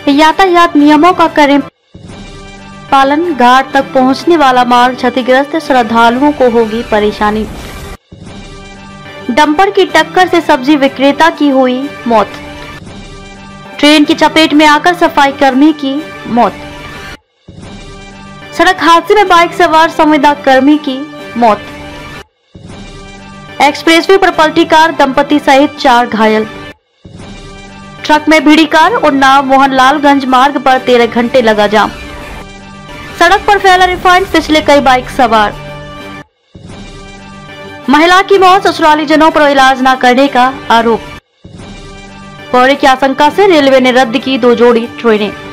यातायात नियमों का करें पालन, घाट तक पहुंचने वाला मार्ग क्षतिग्रस्त, श्रद्धालुओं को होगी परेशानी। डंपर की टक्कर से सब्जी विक्रेता की हुई मौत। ट्रेन की चपेट में आकर सफाई कर्मी की मौत। सड़क हादसे में बाइक सवार संविदा कर्मी की मौत। एक्सप्रेसवे पर पलटी कार, दंपति सहित 4 घायल। ट्रक में भिड़ी कार, उन्नाव मोहनलालगंज मार्ग पर 13 घंटे लगा जाम। सड़क पर फैला रिफाइंड, फिसले कई बाइक सवार। महिला की मौत, ससुरालीजनों पर इलाज न करने का आरोप। कोहरे की आशंका से रेलवे ने रद्द की 2 जोड़ी ट्रेनें।